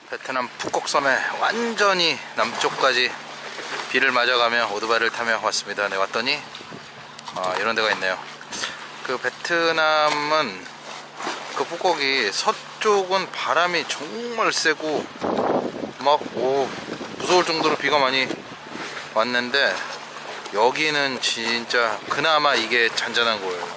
베트남 푸콕섬에 완전히 남쪽까지 비를 맞아가며 오토바이를 타며 왔습니다. 네, 왔더니 이런 데가 있네요. 그 베트남은 그 푸콕이 서쪽은 바람이 정말 세고 막 무서울 정도로 비가 많이 왔는데 여기는 진짜 그나마 이게 잔잔한 거예요.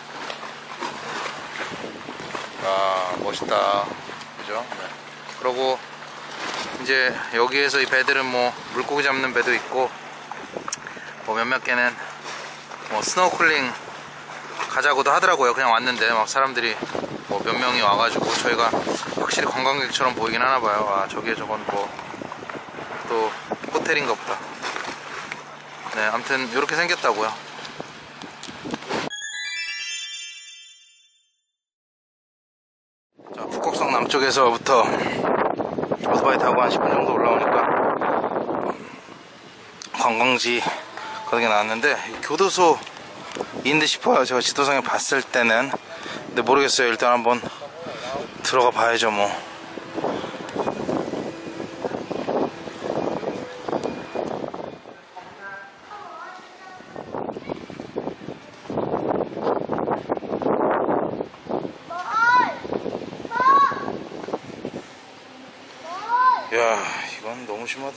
아, 멋있다, 그죠? 네. 그리고 이제 여기에서 이 배들은 뭐 물고기 잡는 배도 있고 뭐 몇몇 개는 뭐 스노클링 가자고도 하더라고요. 그냥 왔는데 막 사람들이 뭐 몇 명이 와가지고 저희가 확실히 관광객처럼 보이긴 하나봐요. 아, 저기에 저건 뭐 또 호텔인가 보다. 네, 아무튼 이렇게 생겼다고요. 자, 푸콕성 남쪽에서부터 오토바이 타고 한 10분 정도 올라오니까 관광지 거기에 나왔는데 교도소인 듯 싶어요. 제가 지도상에 봤을 때는. 근데 모르겠어요. 일단 한번 들어가 봐야죠 뭐. 야, 이건 너무 심하다.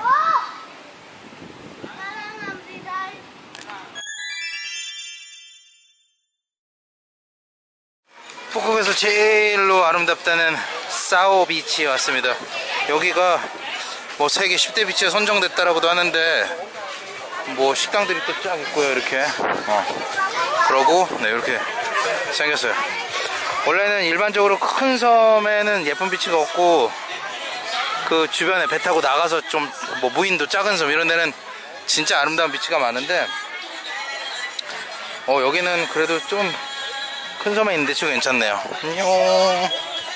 푸콕에서 제일로 아름답다는 사오 비치에 왔습니다. 여기가 뭐 세계 10대 비치에 선정됐다라고도 하는데 뭐 식당들이 또 쫙 있고요. 이렇게 그러고 네, 이렇게 생겼어요. 원래는 일반적으로 큰 섬에는 예쁜 비치가 없고 그 주변에 배 타고 나가서 좀 뭐 무인도 작은 섬 이런 데는 진짜 아름다운 비치가 많은데 여기는 그래도 좀 큰 섬에 있는데 지금 괜찮네요. 안녕.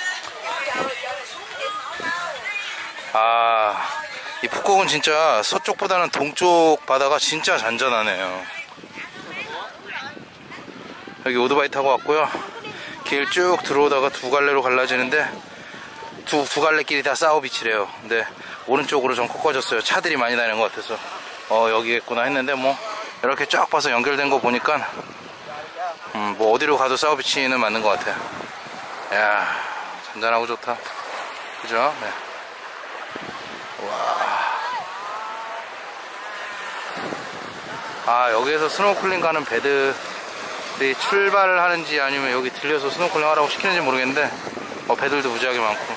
아, 이 푸콕은 진짜 서쪽보다는 동쪽 바다가 진짜 잔잔하네요. 여기 오토바이 타고 왔고요. 길 쭉 들어오다가 두 갈래로 갈라지는데 두 갈래 길이 다 사오비치래요. 근데 오른쪽으로 좀 꺾어졌어요. 차들이 많이 다니는 것 같아서 여기겠구나 했는데 뭐 이렇게 쫙 봐서 연결된 거 보니까 뭐 어디로 가도 사오비치는 맞는 것 같아요. 야, 잔잔하고 좋다, 그죠? 네. 와. 여기에서 스노클링 가는 배들이 출발을 하는지 아니면 여기 들려서 스노클링 하라고 시키는지 모르겠는데 배들도 무지하게 많고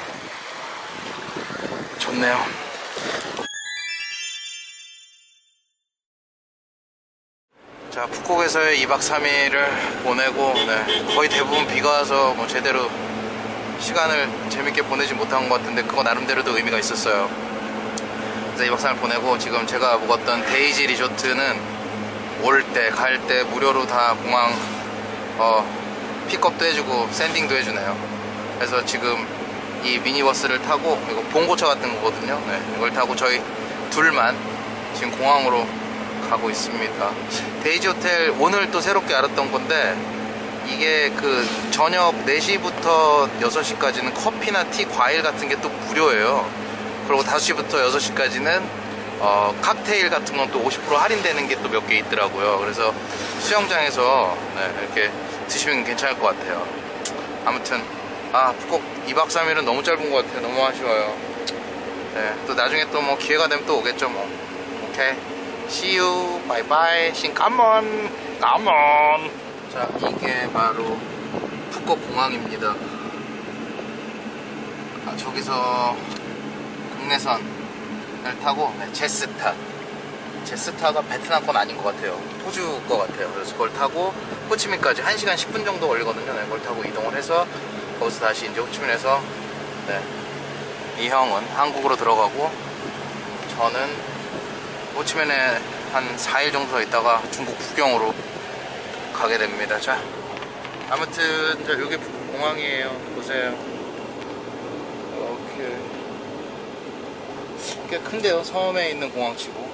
좋네요. 자, 푸콕에서의 2박 3일을 보내고 거의 대부분 비가 와서 뭐 제대로 시간을 재밌게 보내지 못한 것 같은데 그거 나름대로도 의미가 있었어요. 그래서 2박 3일 보내고 지금 제가 묵었던 데이지 리조트는 올 때 갈 때 무료로 다 공항 픽업도 해주고 샌딩도 해주네요. 그래서 지금 이 미니버스를 타고 이거 봉고차 같은 거거든요. 네, 이걸 타고 저희 둘만 지금 공항으로 가고 있습니다. 데이지 호텔 오늘 또 새롭게 알았던 건데 이게 그 저녁 4시부터 6시까지는 커피나 티, 과일 같은 게 또 무료예요. 그리고 5시부터 6시까지는 칵테일 같은 건 또 50% 할인되는 게 또 몇 개 있더라고요. 그래서 수영장에서 이렇게 드시면 괜찮을 것 같아요. 아무튼 푸콕 2박 3일은 너무 짧은 것 같아요. 너무 아쉬워요. 네, 또 나중에 또 뭐 기회가 되면 또 오겠죠 뭐. 오케이, see you, bye bye, 싱까먼, 까먼. 자, 이게 바로 푸콕 공항입니다. 저기서 국내선을 타고 제스타가 베트남 건 아닌 것 같아요. 호주 것 같아요. 그래서 그걸 타고 호치민까지 1시간 10분 정도 걸리거든요. 그걸 타고 이동을 해서 거기서 다시 이제 호치민에서 이 형은 한국으로 들어가고 저는 호치민에 한 4일 정도 더 있다가 중국 북경으로 가게 됩니다. 자, 아무튼 여기 공항이에요. 보세요. 이렇게 꽤 큰데요. 섬에 있는 공항치고.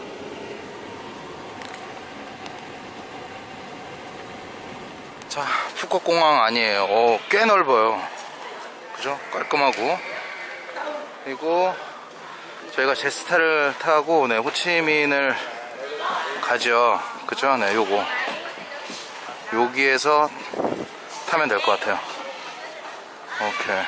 자, 푸콕 공항 아니에요. 꽤 넓어요. 그죠? 깔끔하고 그리고 저희가 제스타를 타고 네, 호치민을 가죠. 그죠? 네, 요거 여기에서 타면 될 것 같아요. 오케이.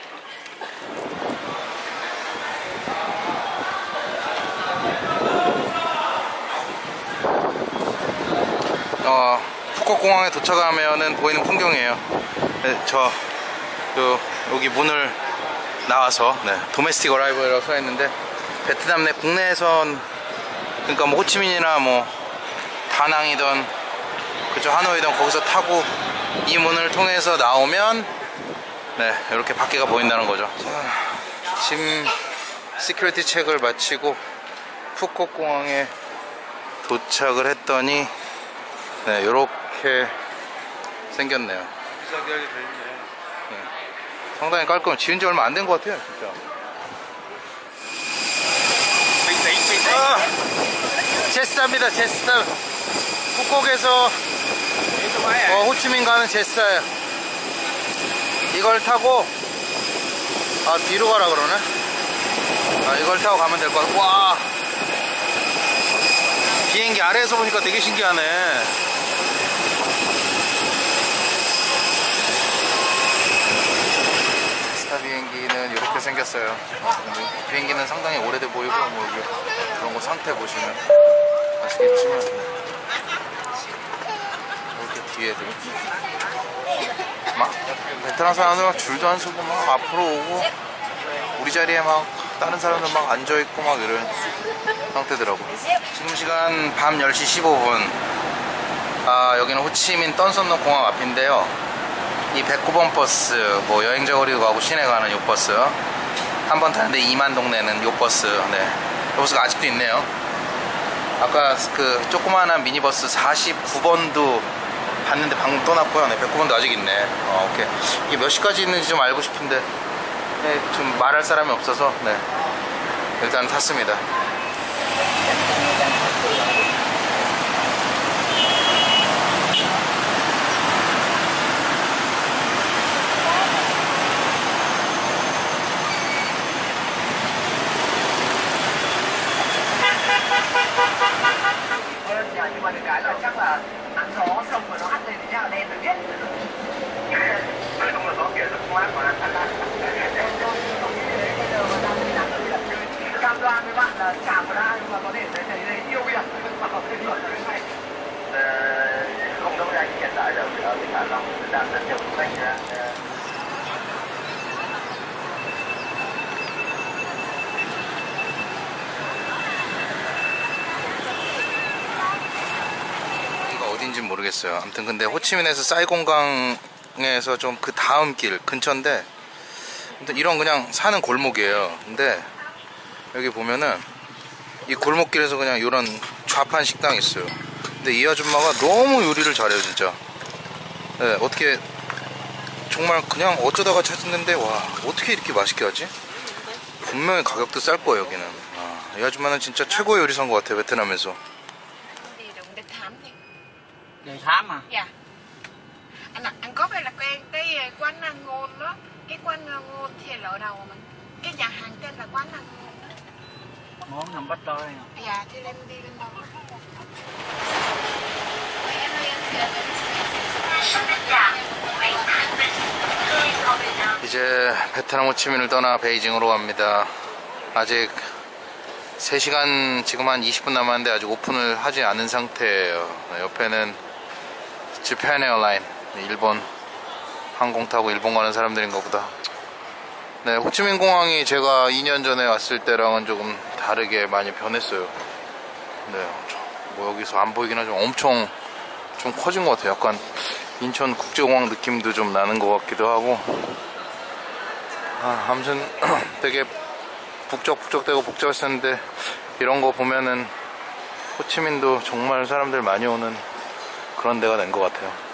푸켓 공항에 도착하면은 보이는 풍경이에요. 네, 여기 문을 나와서 네, 도메스틱 어라이벌이라고 써있는데 베트남 내 국내선, 그러니까 뭐 호치민이나 뭐 다낭이든 그쪽 하노이든 거기서 타고 이 문을 통해서 나오면 네, 이렇게 밖에가 보인다는 거죠. 자, 짐 시큐리티 체크를 마치고 푸켓 공항에 도착을 했더니 네, 이렇게 생겼네요. 비싸게 하게 돼 있네. 네, 상당히 깔끔해. 지은 지 얼마 안 된 것 같아요, 진짜. 제스타입니다, 제스타. 푸켓에서 호치민 가는 제스타예요. 이걸 타고 뒤로 가라 그러네. 이걸 타고 가면 될 것 같아. 와, 비행기 아래에서 보니까 되게 신기하네. 제스타 비행기는 이렇게 생겼어요. 비행기는 상당히 오래돼 보이고 뭐 여기 그런 거 상태 보시면 아시겠지만 이렇게 뒤에도 막 베트남 사람들 막 줄도 안 서고 막 앞으로 오고 우리 자리에 막 다른 사람들 막 앉아있고 막 이런 상태더라고. 지금 시간 밤 10시 15분. 여기는 호치민 떤선동 공항 앞인데요. 이 109번 버스, 뭐 여행자 거리도 가고 시내 가는 요 버스 한 번 타는데 2만 동 내는 요 버스. 네, 요 버스가 아직도 있네요. 아까 그 조그마한 미니버스 49번도 봤는데 방금 떠났고요. 네, 109번도 아직 있네. 오케이. 이게 몇 시까지 있는지 좀 알고 싶은데 네, 좀 말할 사람이 없어서 네, 일단 탔습니다. Nhưng mà được cái là chắc là ăn gió xong rồi nó hắt lên thì chắc là đen rồi biết. Nói chung là gió kia rất mát mà ăn ăn. Cam đoan với bạn là chả một ai nhưng mà có thể thấy yêu biển và có thể hiểu cái này. Không đâu anh hiện tại ở cái Hạ Long đang rất nhiều du khách. 어딘지 모르겠어요. 아무튼 근데 호치민에서 사이공강에서 좀 그 다음 길 근처인데 아무튼 이런 그냥 사는 골목이에요. 근데 여기 보면은 이 골목길에서 그냥 이런 좌판 식당이 있어요. 근데 이 아줌마가 너무 요리를 잘해요, 진짜. 네, 어떻게 정말 그냥 어쩌다가 찾았는데 와, 어떻게 이렇게 맛있게 하지? 분명히 가격도 쌀 거예요, 여기는. 이 아줌마는 진짜 최고의 요리사인 것 같아요, 베트남에서. Người Thám à? Dạ. Anh có phải là quen cái quán ăn ngon đó. Cái quán ngon thì ở đầu mình. Cái nhà hàng tên là quán ăn ngon đó. Món nằm bắt đôi. Dạ, thì em đi lên đâu. 이제 베트남 호치민을 떠나 베이징으로 갑니다. 아직 3시간, 지금 한 20분 남았는데 아직 오픈을 하지 않은 상태예요. 옆에는 재팬 에어라인, 일본 항공 타고 일본 가는 사람들인가 보다. 네, 호치민 공항이 제가 2년 전에 왔을 때랑은 조금 다르게 많이 변했어요. 네, 뭐 여기서 안 보이긴 하지만 엄청 좀 커진 것 같아요. 약간 인천 국제공항 느낌도 좀 나는 것 같기도 하고. 아무튼 되게 북적북적되고 복잡했었는데 이런 거 보면은 호치민도 정말 사람들 많이 오는 그런 데가 된 것 같아요.